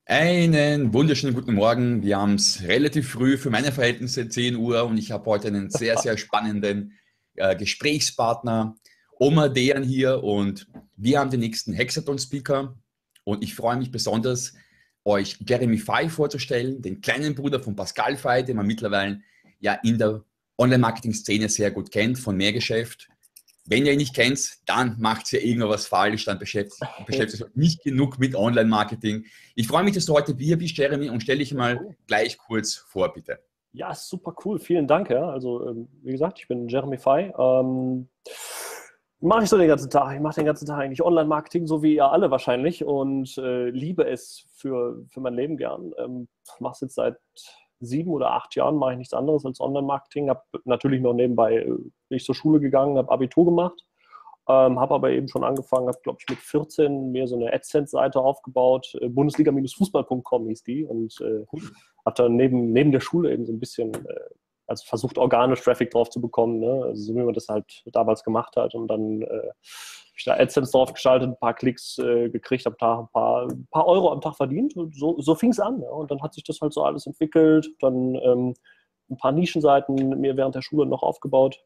Einen wunderschönen guten Morgen. Wir haben es relativ früh für meine Verhältnisse 10 Uhr und ich habe heute einen sehr, sehr spannenden Gesprächspartner, Omar Dejan hier und wir haben den nächsten Hexaton-Speaker und ich freue mich besonders, euch Jeremy Fay vorzustellen, den kleinen Bruder von Pascal Fay, den man mittlerweile ja in der Online-Marketing-Szene sehr gut kennt, von Mehrgeschäft. Wenn ihr ihn nicht kennt, dann macht ihr irgendwas falsch, dann beschäftigt euch nicht genug mit Online-Marketing. Ich freue mich, dass du heute hier bist, Jeremy, und stell dich mal gleich kurz vor, bitte. Ja, super cool. Vielen Dank. Ja. Also, wie gesagt, ich bin Jeremy Fay. Mache ich so den ganzen Tag. Ich mache den ganzen Tag eigentlich Online-Marketing, so wie ihr alle wahrscheinlich, und liebe es für mein Leben gern. Mache es jetzt seit 7 oder 8 Jahren, mache ich nichts anderes als Online-Marketing. Habe natürlich noch nebenbei bin ich zur Schule gegangen, habe Abitur gemacht, habe aber eben schon angefangen, habe, glaube ich, mit 14 mir so eine AdSense-Seite aufgebaut. Bundesliga-fußball.com hieß die, und habe dann neben der Schule eben so ein bisschen also versucht, organisch Traffic drauf zu bekommen, ne? Also so wie man das halt damals gemacht hat. Und dann habe ich da AdSense drauf geschaltet, ein paar Klicks gekriegt, am Tag ein paar Euro am Tag verdient. Und so fing es an. Ja? Und dann hat sich das halt so alles entwickelt. Dann ein paar Nischenseiten mir während der Schule noch aufgebaut.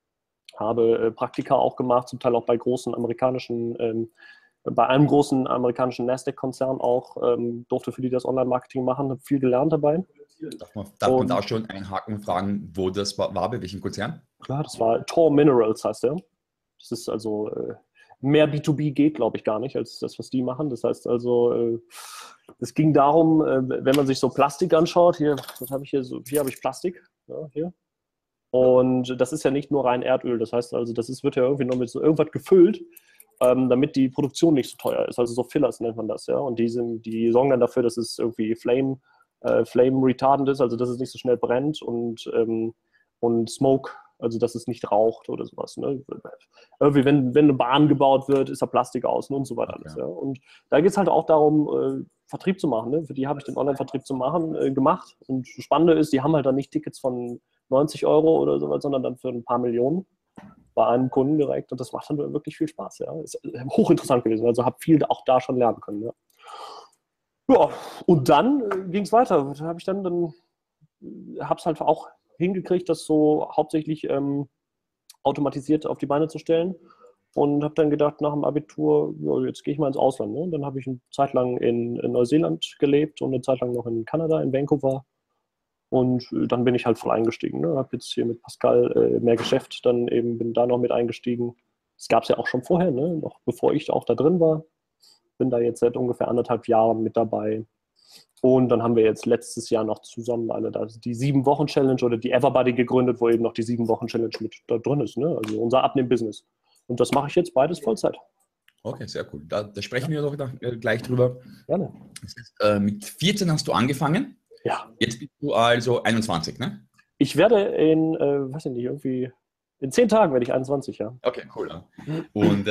Habe Praktika auch gemacht, zum Teil auch bei großen amerikanischen bei einem großen amerikanischen Nasdaq-Konzern auch, durfte für die das Online-Marketing machen, habe viel gelernt dabei. Darf man da schon einhaken und fragen, wo das war, bei welchem Konzern? Klar, das war Tor Minerals, heißt der. Das ist also mehr B2B geht, glaube ich, gar nicht, als das, was die machen. Das heißt also, es ging darum, wenn man sich so Plastik anschaut, hier, was habe ich hier? Hier habe ich Plastik, ja, hier. Und das ist ja nicht nur rein Erdöl, das heißt also, wird ja irgendwie noch mit so irgendwas gefüllt, damit die Produktion nicht so teuer ist. Also so Fillers nennt man das, ja. Und die sorgen dann dafür, dass es irgendwie Flame retardant ist, also dass es nicht so schnell brennt, und Smoke, also dass es nicht raucht oder sowas. Ne? Irgendwie, wenn eine Bahn gebaut wird, ist da Plastik außen und so weiter alles. Ja? Und da geht es halt auch darum, Vertrieb zu machen. Ne? Für die habe ich den Online-Vertrieb gemacht. Und das Spannende ist, die haben halt dann nicht Tickets von 90 Euro oder sowas, sondern dann für ein paar Millionen bei einem Kunden direkt. Und das macht dann wirklich viel Spaß. Ja? Ist hochinteressant gewesen. Also habe viel auch da schon lernen können. Ja, ja, und dann ging es weiter. Da habe ich dann habe es halt auch hingekriegt, das so hauptsächlich automatisiert auf die Beine zu stellen. Und habe dann gedacht, nach dem Abitur, ja, jetzt gehe ich mal ins Ausland. Ne? Und dann habe ich eine Zeit lang in Neuseeland gelebt und eine Zeit lang noch in Kanada, in Vancouver. Und dann bin ich halt voll eingestiegen. Ne? Habe jetzt hier mit Pascal mehr Geschäft, dann eben bin da noch mit eingestiegen. Das gab es ja auch schon vorher, ne? Noch bevor ich auch da drin war. Bin da jetzt seit ungefähr 1,5 Jahren mit dabei. Und dann haben wir jetzt letztes Jahr noch zusammen die 7-Wochen-Challenge oder die Everbody gegründet, wo eben noch die 7-Wochen-Challenge mit da drin ist. Ne? Also unser Abnehmen-Business. Und das mache ich jetzt beides Vollzeit. Okay, sehr cool. Da sprechen wir doch gleich drüber. Gerne. Das heißt, mit 14 hast du angefangen. Ja. Jetzt bist du also 21, ne? Ich werde weiß ich nicht, irgendwie in 10 Tagen werde ich 21, ja. Okay, cool. Ja. Und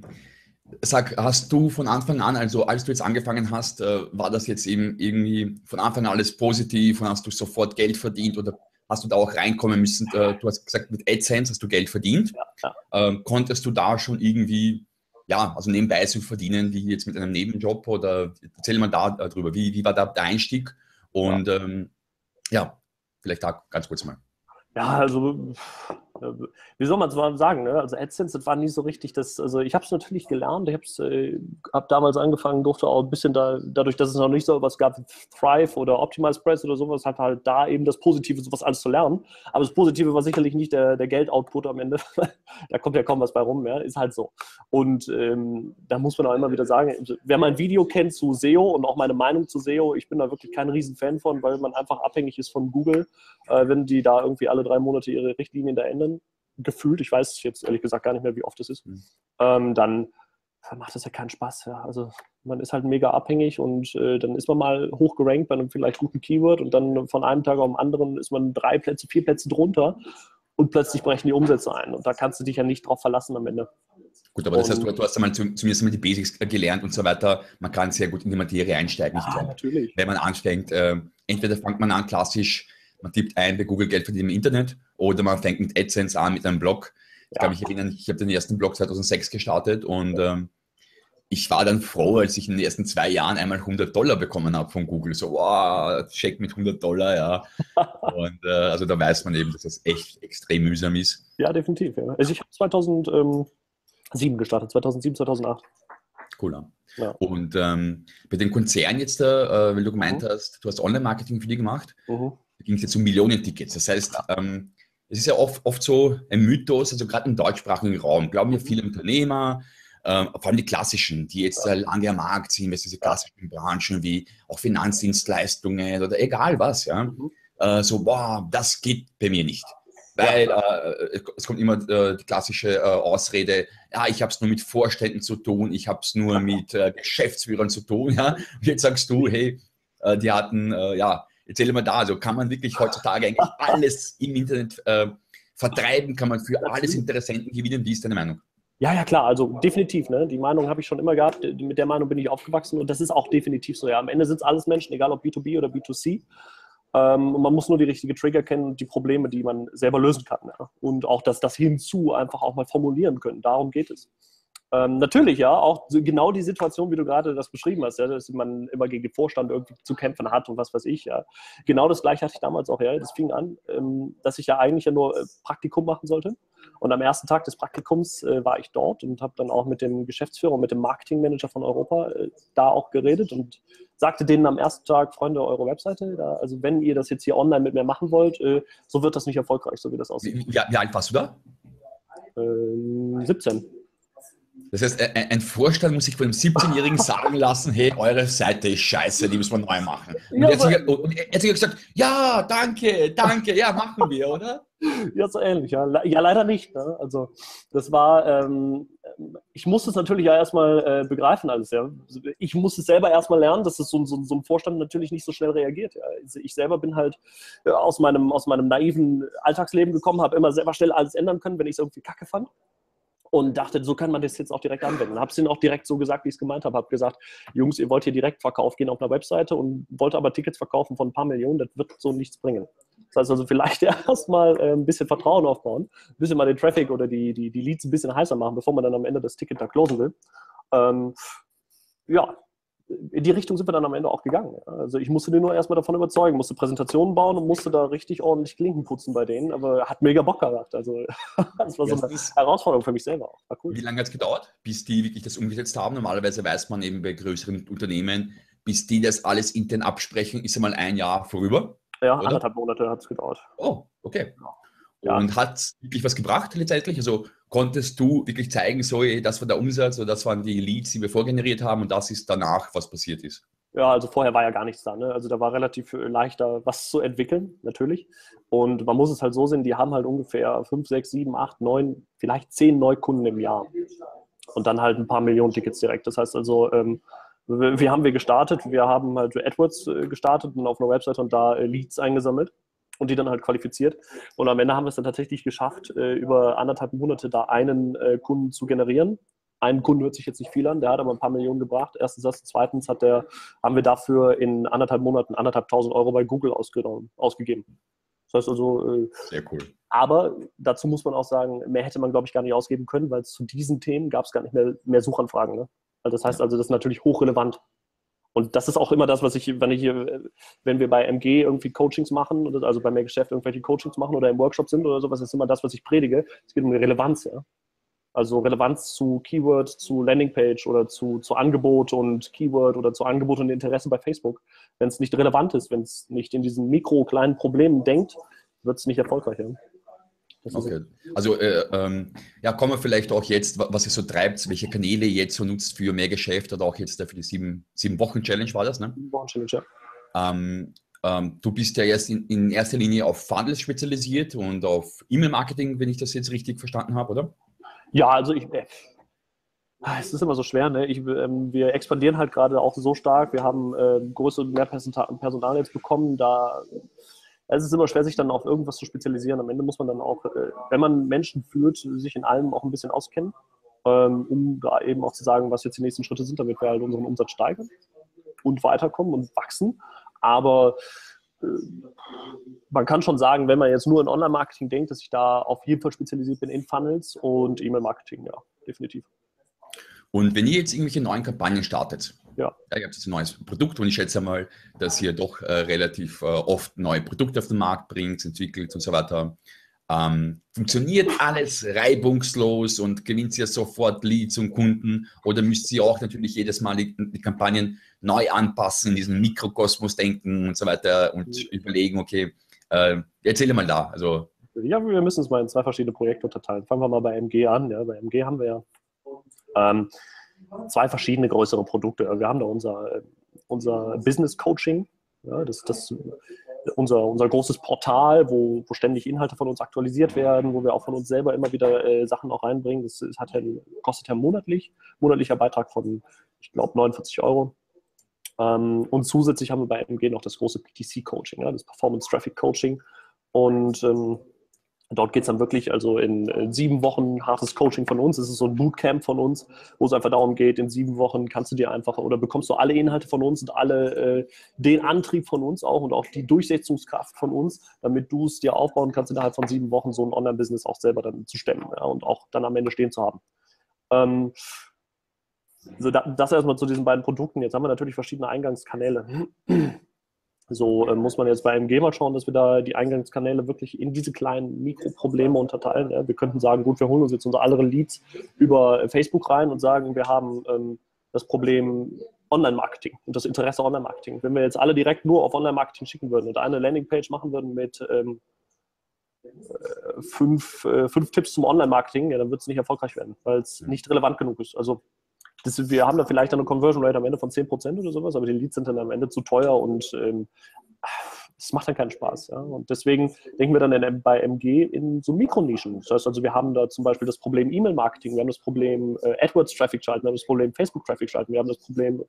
sag, hast du von Anfang an, also als du jetzt angefangen hast, war das jetzt eben irgendwie von Anfang an alles positiv und hast du sofort Geld verdient oder hast du da auch reinkommen müssen? Du hast gesagt, mit AdSense hast du Geld verdient. Ja. Konntest du da schon irgendwie, ja, also nebenbei so verdienen, wie jetzt mit einem Nebenjob oder erzähl mal da drüber, wie war da der Einstieg? Und ja, vielleicht da ganz kurz mal. Ja, also wie soll man es mal sagen, ne? Also AdSense, das war nie so richtig das, also ich habe es natürlich gelernt, hab damals angefangen, durfte auch ein bisschen dadurch, dass es noch nicht so was gab wie Thrive oder OptimizePress oder sowas, halt da eben das Positive, sowas alles zu lernen. Aber das Positive war sicherlich nicht der Geldoutput am Ende. Da kommt ja kaum was bei rum, ja? Ist halt so. Und da muss man auch immer wieder sagen, wer mein Video kennt zu SEO und auch meine Meinung zu SEO, ich bin da wirklich kein Riesen-Fan von, weil man einfach abhängig ist von Google, wenn die da irgendwie alle 3 Monate ihre Richtlinien da ändern. Gefühlt, ich weiß jetzt ehrlich gesagt gar nicht mehr, wie oft es ist, dann macht das ja keinen Spaß. Ja. Also man ist halt mega abhängig und dann ist man mal hoch gerankt bei einem vielleicht guten Keyword und dann von einem Tag auf den anderen ist man 3 Plätze, 4 Plätze drunter und plötzlich brechen die Umsätze ein und da kannst du dich ja nicht drauf verlassen am Ende. Gut, aber das heißt, du hast einmal zumindest mal die Basics gelernt und so weiter. Man kann sehr gut in die Materie einsteigen. Ja, natürlich. Wenn man anfängt, entweder fängt man an klassisch, man tippt ein bei Google Geld verdienen im Internet oder man fängt mit AdSense an, mit einem Blog. Ich kann mich erinnern, ich habe den ersten Blog 2006 gestartet und ich war dann froh, als ich in den ersten 2 Jahren einmal $100 bekommen habe von Google. So, wow, Check mit $100, ja. Und also da weiß man eben, dass das echt extrem mühsam ist. Ja, definitiv. Ja. Also ich habe 2007 gestartet, 2007, 2008. Cooler. Ja. Und bei den Konzernen jetzt, weil du gemeint Mhm. hast, du hast Online-Marketing für die gemacht, Mhm. da ging es jetzt um Millionen-Tickets. Das heißt, es ist ja oft so ein Mythos, also gerade im deutschsprachigen Raum, glauben ja viele Unternehmer, vor allem die klassischen, die jetzt lange am Markt sind, was diese klassischen Branchen wie auch Finanzdienstleistungen oder egal was, ja, Mhm. so, boah, das geht bei mir nicht. Weil es kommt immer die klassische Ausrede, ja, ich habe es nur mit Vorständen zu tun, ich habe es nur mit Geschäftsführern zu tun. Ja? Und jetzt sagst du, hey, die hatten, ja, erzähl mal da, also kann man wirklich heutzutage eigentlich alles im Internet vertreiben, kann man für alles Natürlich. Interessenten gewinnen? Wie ist deine Meinung? Ja, ja, klar, also definitiv, ne? Die Meinung habe ich schon immer gehabt, mit der Meinung bin ich aufgewachsen und das ist auch definitiv so. Ja. Am Ende sind es alles Menschen, egal ob B2B oder B2C. Und man muss nur die richtige Trigger kennen und die Probleme, die man selber lösen kann. Ja. Und auch das Hinzu einfach auch mal formulieren können. Darum geht es. Natürlich, ja, auch genau die Situation, wie du gerade das beschrieben hast, ja, dass man immer gegen den Vorstand irgendwie zu kämpfen hat und was weiß ich. Ja. Genau das Gleiche hatte ich damals auch. Ja. Das fing an, dass ich ja eigentlich ja nur Praktikum machen sollte. Und am ersten Tag des Praktikums war ich dort und habe dann auch mit dem Geschäftsführer und mit dem Marketingmanager von Europa da auch geredet und sagte denen am ersten Tag, Freunde, eure Webseite, also wenn ihr das jetzt hier online mit mir machen wollt, so wird das nicht erfolgreich, so wie das aussieht. Wie alt warst du da? 17. Das heißt, ein Vorstand muss sich von einem 17-Jährigen sagen lassen, hey, eure Seite ist scheiße, die müssen wir neu machen. Und Ja, er hat sich gesagt, ja, danke, danke, ja, machen wir, oder? ja, so ähnlich. Ja, ja leider nicht. Ne? Also das war, ich musste es natürlich ja erstmal begreifen alles. Ja. Ich musste es selber erstmal lernen, dass es so ein Vorstand natürlich nicht so schnell reagiert. Ja. Ich selber bin halt aus meinem naiven Alltagsleben gekommen, habe immer selber schnell alles ändern können, wenn ich es irgendwie kacke fand. Und dachte, so kann man das jetzt auch direkt anwenden. Habe es denen auch direkt so gesagt, wie ich es gemeint habe. Habe gesagt, Jungs, ihr wollt hier direkt Verkauf gehen auf einer Webseite und wollt aber Tickets verkaufen von ein paar Millionen, das wird so nichts bringen. Das heißt also vielleicht erstmal ein bisschen Vertrauen aufbauen, ein bisschen mal den Traffic oder die Leads ein bisschen heißer machen, bevor man dann am Ende das Ticket da closen will. Ja, in die Richtung sind wir dann am Ende auch gegangen. Also ich musste den nur erstmal davon überzeugen, musste Präsentationen bauen und musste da richtig ordentlich Klinken putzen bei denen, aber hat mega Bock gemacht. Also das war so eine Herausforderung für mich selber auch. War cool. Wie lange hat es gedauert, bis die wirklich das umgesetzt haben? Normalerweise weiß man eben bei größeren Unternehmen, bis die das alles intern absprechen, ist einmal ein Jahr vorüber, Ja, oder? 1,5 Monate hat es gedauert. Oh, okay. Ja. Und hat es wirklich was gebracht letztendlich? Also konntest du wirklich zeigen, so, das war der Umsatz oder das waren die Leads, die wir vorgeneriert haben und das ist danach, was passiert ist? Ja, also vorher war ja gar nichts da. Ne? Also da war relativ leichter, was zu entwickeln, natürlich. Und man muss es halt so sehen, die haben halt ungefähr 5, 6, 7, 8, 9, vielleicht 10 Neukunden im Jahr. Und dann halt ein paar Millionen Tickets direkt. Das heißt also, wie haben wir gestartet? Wir haben halt AdWords gestartet und auf einer Website und da Leads eingesammelt und die dann halt qualifiziert. Und am Ende haben wir es dann tatsächlich geschafft, über 1,5 Monate da einen Kunden zu generieren. Ein Kunde hört sich jetzt nicht viel an, der hat aber ein paar Millionen gebracht. Erstens das, zweitens haben wir dafür in 1,5 Monaten 1.500 Euro bei Google ausgegeben. Das heißt also, sehr cool. Aber dazu muss man auch sagen, mehr hätte man, glaube ich, gar nicht ausgeben können, weil zu diesen Themen gab es gar nicht mehr Suchanfragen. Ne? Also das heißt also, das ist natürlich hochrelevant. Und das ist auch immer das, was wenn wir bei MG irgendwie Coachings machen, also bei mehr Geschäft irgendwelche Coachings machen oder im Workshop sind oder sowas, ist immer das, was ich predige. Es geht um die Relevanz, ja. Also Relevanz zu Keyword, zu Landingpage oder zu Angebot und Keyword oder zu Angebot und Interesse bei Facebook. Wenn es nicht relevant ist, wenn es nicht in diesen kleinen Problemen denkt, wird es nicht erfolgreich. Ja. Okay. Also ja, kommen wir vielleicht auch jetzt, was ihr so treibt, welche Kanäle ihr jetzt so nutzt für mehr Geschäft oder auch jetzt für die 7-Wochen-Challenge war das, ne? 7-Wochen-Challenge, ja. Du bist ja erst in erster Linie auf Funnels spezialisiert und auf E-Mail-Marketing, wenn ich das jetzt richtig verstanden habe, oder? Ja, also es ist immer so schwer, ne? Wir expandieren halt gerade auch so stark. Wir haben größere, mehr Personal jetzt bekommen. Es ist immer schwer, sich dann auf irgendwas zu spezialisieren. Am Ende muss man dann auch, wenn man Menschen führt, sich in allem auch ein bisschen auskennen, um da eben auch zu sagen, was jetzt die nächsten Schritte sind, damit wir halt unseren Umsatz steigern und weiterkommen und wachsen. Aber man kann schon sagen, wenn man jetzt nur in Online-Marketing denkt, dass ich da auf jeden Fall spezialisiert bin in Funnels und E-Mail-Marketing, ja, definitiv. Und wenn ihr jetzt irgendwelche neuen Kampagnen startet, Ja. ihr habt jetzt ein neues Produkt und ich schätze mal, dass ihr doch relativ oft neue Produkte auf den Markt bringt, entwickelt und so weiter. Funktioniert alles reibungslos und gewinnt ihr sofort Leads und Kunden oder müsst ihr auch natürlich jedes Mal die Kampagnen neu anpassen, in diesen Mikrokosmos denken und so weiter und überlegen, okay, erzähle mal da. Also, Ja, wir müssen es mal in 2 verschiedene Projekte unterteilen. Fangen wir mal bei MG an. Ja, bei MG haben wir ja 2 verschiedene größere Produkte. Wir haben da unser Business Coaching. Ja, das unser großes Portal, wo ständig Inhalte von uns aktualisiert werden, wo wir auch von uns selber immer wieder Sachen auch reinbringen. Das kostet ja monatlicher Beitrag von, ich glaube, 49 Euro. Und zusätzlich haben wir bei MG noch das große PTC-Coaching, ja, das Performance Traffic Coaching. Und dort geht es dann wirklich, also in 7 Wochen hartes Coaching von uns. Es ist so ein Bootcamp von uns, wo es einfach darum geht, in 7 Wochen kannst du dir einfach oder bekommst du alle Inhalte von uns und den Antrieb von uns auch und auch die Durchsetzungskraft von uns, damit du es dir aufbauen kannst, innerhalb von 7 Wochen so ein Online-Business auch selber dann zu stemmen, ja, und auch dann am Ende stehen zu haben. Also das erstmal zu diesen beiden Produkten. Jetzt haben wir natürlich verschiedene Eingangskanäle. So muss man jetzt bei MG mal schauen, dass wir da die Eingangskanäle wirklich in diese kleinen Mikroprobleme unterteilen. Ja. Wir könnten sagen, gut, wir holen uns jetzt unsere anderen Leads über Facebook rein und sagen, wir haben das Problem Online-Marketing und das Interesse Online-Marketing. Wenn wir jetzt alle direkt nur auf Online-Marketing schicken würden und eine Landingpage machen würden mit 5 Tipps zum Online-Marketing, ja, dann wird es nicht erfolgreich werden, weil es nicht relevant genug ist. Also wir haben da vielleicht eine Conversion Rate am Ende von 10% oder sowas, aber die Leads sind dann am Ende zu teuer und das macht dann keinen Spaß. Ja? Und deswegen denken wir dann bei MG in so Mikronischen. Das heißt also, wir haben da zum Beispiel das Problem E-Mail-Marketing, wir haben das Problem AdWords-Traffic schalten, wir haben das Problem Facebook-Traffic schalten, wir haben das Problem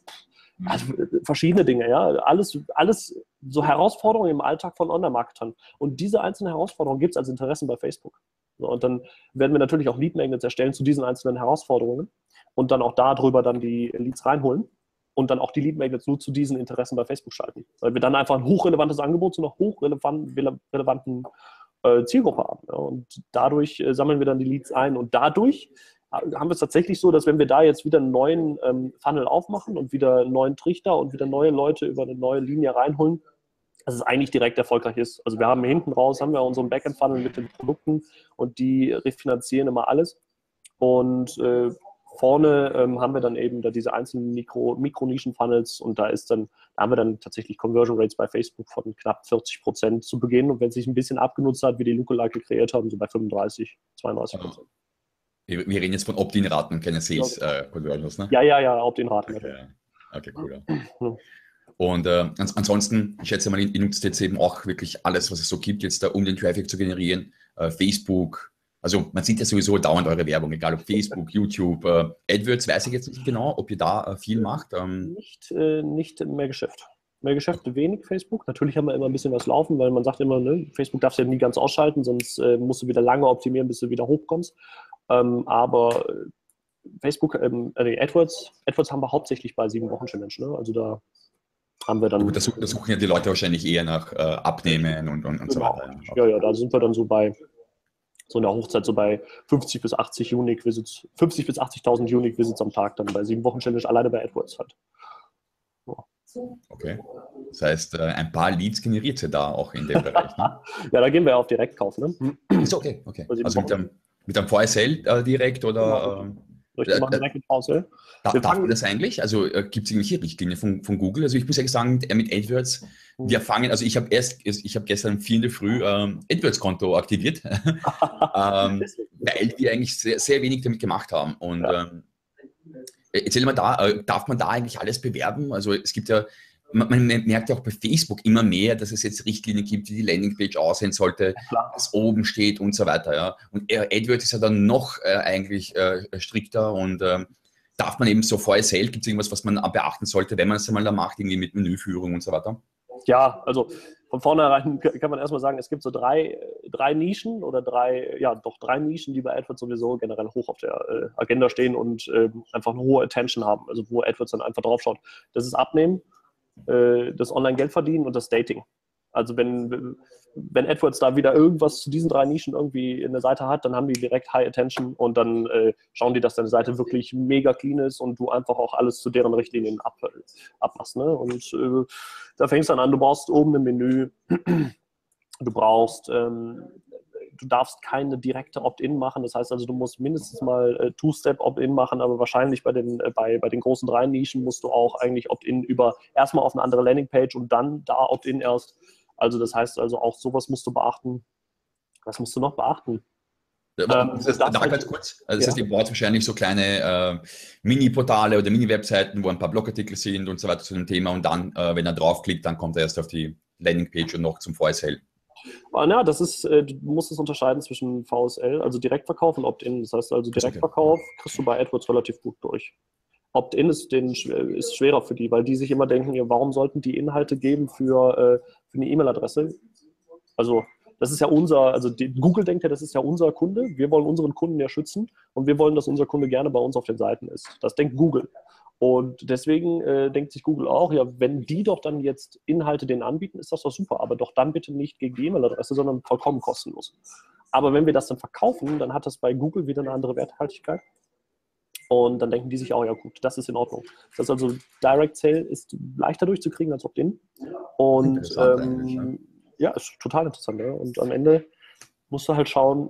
verschiedene Dinge, ja. Alles so Herausforderungen im Alltag von Online-Marketern. Und diese einzelnen Herausforderungen gibt es als Interessen bei Facebook. So, und dann werden wir natürlich auch Lead-Magnets erstellen zu diesen einzelnen Herausforderungen und dann auch darüber dann die Leads reinholen und dann auch die Lead-Magnets nur zu diesen Interessen bei Facebook schalten. Weil wir dann einfach ein hochrelevantes Angebot zu einer hochrelevanten Zielgruppe haben. Ja. Und dadurch sammeln wir dann die Leads ein und dadurch haben wir es tatsächlich so, dass wenn wir da jetzt wieder einen neuen Funnel aufmachen und wieder einen neuen Trichter und wieder neue Leute über eine neue Linie reinholen, dass es eigentlich direkt erfolgreich ist. Also wir haben hinten raus, haben wir unseren Backend-Funnel mit den Produkten und die refinanzieren immer alles. Und vorne haben wir dann eben da diese einzelnen Mikronischen-Funnels und da haben wir dann tatsächlich Conversion Rates bei Facebook von knapp 40% zu Beginn und wenn es sich ein bisschen abgenutzt hat, wie die Lookalike kreiert haben, so bei 35-32%. Wir reden jetzt von Opt-in-Raten und keine Sales-Conversions, ne? Ja, Opt-in-Raten. Okay, cool. Ja. Und ansonsten, ich schätze mal, ihr nutzt jetzt eben auch wirklich alles, was es so gibt, jetzt da, um den Traffic zu generieren. Facebook, also man sieht ja sowieso dauernd eure Werbung, egal ob Facebook, YouTube, AdWords, weiß ich jetzt nicht genau, ob ihr da viel macht. Nicht mehr Geschäft. Mehr Geschäft, wenig Facebook. Natürlich haben wir immer ein bisschen was laufen, weil man sagt immer, ne, Facebook darfst du ja nie ganz ausschalten, sonst musst du wieder lange optimieren, bis du wieder hochkommst. Aber Facebook, AdWords haben wir hauptsächlich bei 7-Wochen-Challenge. Ne? Also da haben wir dann... Gut, da suchen ja die Leute wahrscheinlich eher nach Abnehmen und genau. so weiter. Ja, da sind wir dann so in der Hochzeit so bei 50 bis 80 Unique Visits, 50 bis 80.000 Unique Visits am Tag, dann bei 7-Wochen-Challenge alleine bei AdWords halt. Ja. Okay. Das heißt, ein paar Leads generiert ihr da auch in dem Bereich, ne? Ja, da gehen wir ja auf Direktkauf, ne? Ist okay. Also mit einem VSL direkt oder? Wir machen direkt mit VSL. Darf man das eigentlich? Also gibt es irgendwelche Richtlinien von Google? Also ich muss ehrlich sagen, mit AdWords, wir fangen, also ich habe gestern 4 in der Früh AdWords-Konto aktiviert, weil wir eigentlich sehr, sehr wenig damit gemacht haben. Und erzähl mal darf man da eigentlich alles bewerben? Also es gibt ja, man merkt ja auch bei Facebook immer mehr, dass es jetzt Richtlinien gibt, wie die Landingpage aussehen sollte, was oben steht und so weiter. Ja. Und AdWords ist ja dann noch eigentlich strikter und darf man eben so VSL, gibt es irgendwas, was man beachten sollte, wenn man es einmal da macht, irgendwie mit Menüführung und so weiter? Ja, also von vornherein kann man erstmal sagen, es gibt so drei Nischen oder drei Nischen, die bei AdWords sowieso generell hoch auf der Agenda stehen und einfach eine hohe Attention haben, also wo AdWords dann einfach drauf schaut. Das ist Abnehmen, das Online-Geld verdienen und das Dating. Also wenn AdWords da wieder irgendwas zu diesen 3 Nischen irgendwie in der Seite hat, dann haben die direkt High Attention und dann schauen die, dass deine Seite wirklich mega clean ist und du einfach auch alles zu deren Richtlinien abmachst. Ne? Und da fängst du dann an, du brauchst oben ein Menü, du brauchst, du darfst keine direkte Opt-in machen, das heißt also, du musst mindestens mal Two-Step Opt-in machen, aber wahrscheinlich bei den großen 3 Nischen musst du auch eigentlich Opt-in erstmal auf eine andere Landingpage und dann da Opt-in erst. Also das heißt also auch sowas musst du beachten. Was musst du noch beachten? Ganz kurz. Also das heißt, ihr braucht wahrscheinlich so kleine Mini-Portale oder Mini-Webseiten, wo ein paar Blogartikel sind und so weiter zu dem Thema und dann, wenn er draufklickt, dann kommt er erst auf die Landingpage und noch zum VSL. Ja, du musst es unterscheiden zwischen VSL, also Direktverkauf und Opt-in. Das heißt also Direktverkauf kriegst du bei AdWords relativ gut durch. Opt-in ist schwerer für die, weil die sich immer denken, ja, warum sollten die Inhalte geben für eine E-Mail-Adresse? Also das ist ja Google denkt ja, das ist ja unser Kunde. Wir wollen unseren Kunden ja schützen und wir wollen, dass unser Kunde gerne bei uns auf den Seiten ist. Das denkt Google. Und deswegen denkt sich Google auch, ja, wenn die doch dann jetzt Inhalte denen anbieten, ist das doch super, aber doch dann bitte nicht gegen die E-Mail-Adresse, sondern vollkommen kostenlos. Aber wenn wir das dann verkaufen, dann hat das bei Google wieder eine andere Werthaltigkeit. Und dann denken die sich auch, ja gut, das ist in Ordnung. Das heißt also, Direct Sale ist leichter durchzukriegen als Opt-in. Und ja, ist total interessant. Ja? Und am Ende musst du halt schauen,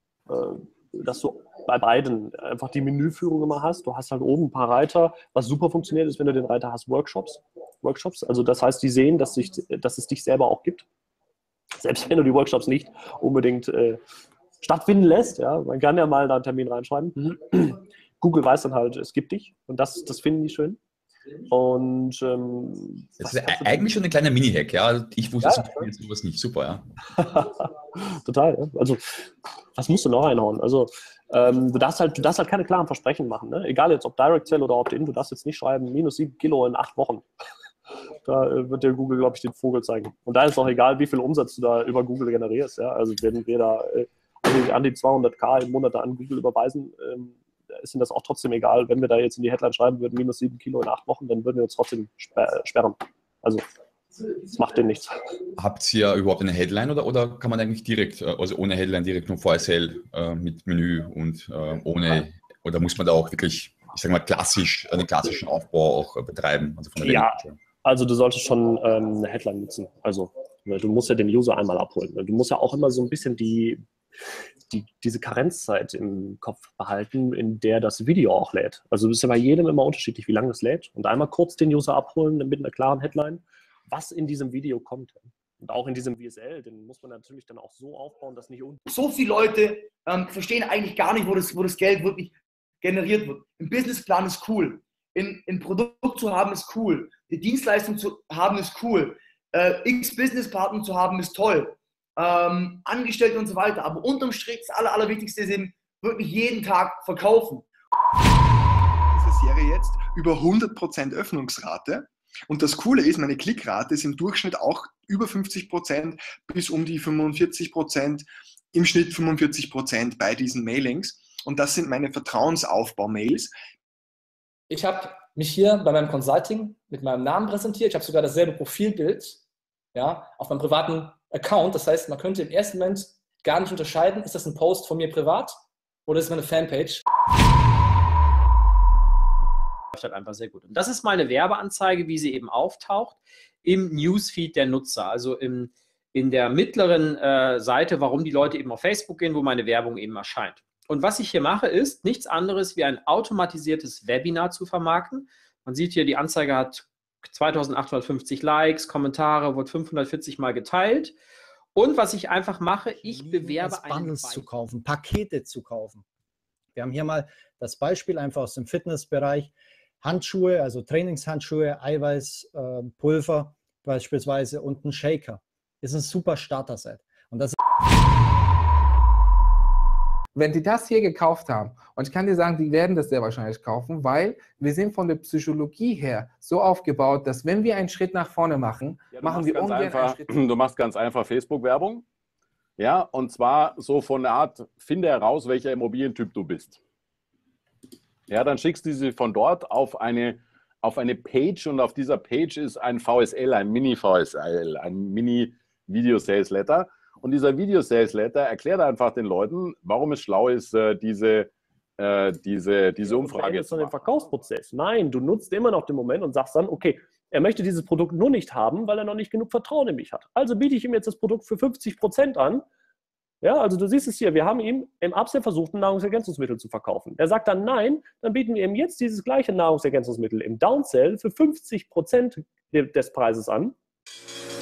dass du bei beiden einfach die Menüführung immer hast. Du hast halt oben ein paar Reiter. Was super funktioniert, ist, wenn du den Reiter hast, Workshops. Also das heißt, die sehen, dass es dich selber auch gibt. Selbst wenn du die Workshops nicht unbedingt stattfinden lässt. Ja? Man kann ja mal da einen Termin reinschreiben. Google weiß dann halt, es gibt dich. Und das finden die schön. Und das ist eigentlich schon ein kleiner Mini-Hack, ja. Ich wusste jetzt sowas nicht. Super, ja. Total, ja. Also, was musst du noch reinhauen? Also, du darfst halt keine klaren Versprechen machen. Ne? Egal jetzt ob Direct Sale oder Opt-in, du darfst jetzt nicht schreiben, -7 Kilo in 8 Wochen. Da wird dir Google, glaube ich, den Vogel zeigen. Und da ist auch egal, wie viel Umsatz du da über Google generierst. Ja? Also, wenn wir da an die 200.000 im Monat an Google überweisen, ist ihnen das auch trotzdem egal. Wenn wir da jetzt in die Headline schreiben würden, -7 Kilo in 8 Wochen, dann würden wir uns trotzdem sperren. Also, das macht denen nichts. Habt ihr überhaupt eine Headline oder kann man eigentlich direkt, also ohne Headline, direkt nur VSL mit Menü und ohne, oder muss man da auch wirklich, ich sage mal, einen klassischen Aufbau auch betreiben? Also von der Landingpage? Also du solltest schon eine Headline nutzen. Also du musst ja den User einmal abholen. Du musst ja auch immer so ein bisschen diese Karenzzeit im Kopf behalten, in der das Video auch lädt. Also es ist ja bei jedem immer unterschiedlich, wie lange das lädt. Und einmal kurz den User abholen mit einer klaren Headline, was in diesem Video kommt. Und auch in diesem VSL, den muss man natürlich dann auch so aufbauen, dass nicht unten... So viele Leute verstehen eigentlich gar nicht, wo das Geld wirklich generiert wird. Ein Businessplan ist cool. Ein Produkt zu haben ist cool. Die Dienstleistung zu haben ist cool. X Businesspartner zu haben ist toll. Angestellte und so weiter. Aber unterm Strich das Allerwichtigste ist eben wirklich jeden Tag verkaufen. Diese Serie jetzt über 100% Öffnungsrate. Und das Coole ist, meine Klickrate ist im Durchschnitt auch über 50% bis um die 45%, im Schnitt 45% bei diesen Mailings. Und das sind meine Vertrauensaufbau-Mails. Ich habe mich hier bei meinem Consulting mit meinem Namen präsentiert. Ich habe sogar dasselbe Profilbild, ja, auf meinem privaten Account. Das heißt, man könnte im ersten Moment gar nicht unterscheiden, ist das ein Post von mir privat oder ist es meine Fanpage. Halt einfach sehr gut. Und das ist mal eine Werbeanzeige, wie sie eben auftaucht im Newsfeed der Nutzer, also in der mittleren Seite, warum die Leute eben auf Facebook gehen, wo meine Werbung eben erscheint. Und was ich hier mache, ist nichts anderes wie ein automatisiertes Webinar zu vermarkten. Man sieht hier, die Anzeige hat 2850 Likes, Kommentare, wurde 540 Mal geteilt. Und was ich einfach mache, ich bewerbe Bundles zu kaufen, Pakete zu kaufen. Wir haben hier mal das Beispiel einfach aus dem Fitnessbereich. Handschuhe, also Trainingshandschuhe, Eiweißpulver beispielsweise und ein Shaker. Ist ein super Starter-Set. Und das wenn die das hier gekauft haben, und ich kann dir sagen, die werden das sehr wahrscheinlich kaufen, weil wir sind von der Psychologie her so aufgebaut, dass wenn wir einen Schritt nach vorne machen, machen wir ungern einen Schritt. Du machst ganz einfach Facebook-Werbung, ja, und zwar so von der Art, finde heraus, welcher Immobilientyp du bist. Ja, dann schickst du sie von dort auf eine Page und auf dieser Page ist ein VSL, ein Mini-VSL, ein Video-Sales-Letter. Und dieser Video-Sales-Letter erklärt einfach den Leuten, warum es schlau ist, diese Umfrage zu machen. Den Verkaufsprozess. Nein, du nutzt immer noch den Moment und sagst dann, okay, er möchte dieses Produkt nur nicht haben, weil er noch nicht genug Vertrauen in mich hat. Also biete ich ihm jetzt das Produkt für 50% an. Ja, also du siehst es hier, wir haben ihm im Upsell versucht, ein Nahrungsergänzungsmittel zu verkaufen. Er sagt dann nein, dann bieten wir ihm jetzt dieses gleiche Nahrungsergänzungsmittel im Downsell für 50% des Preises an.